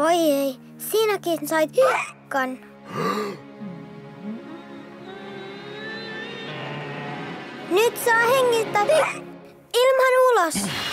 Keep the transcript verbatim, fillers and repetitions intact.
Voi ei, sinäkin sait hikkan. Nyt saa hengittää ilman ulos.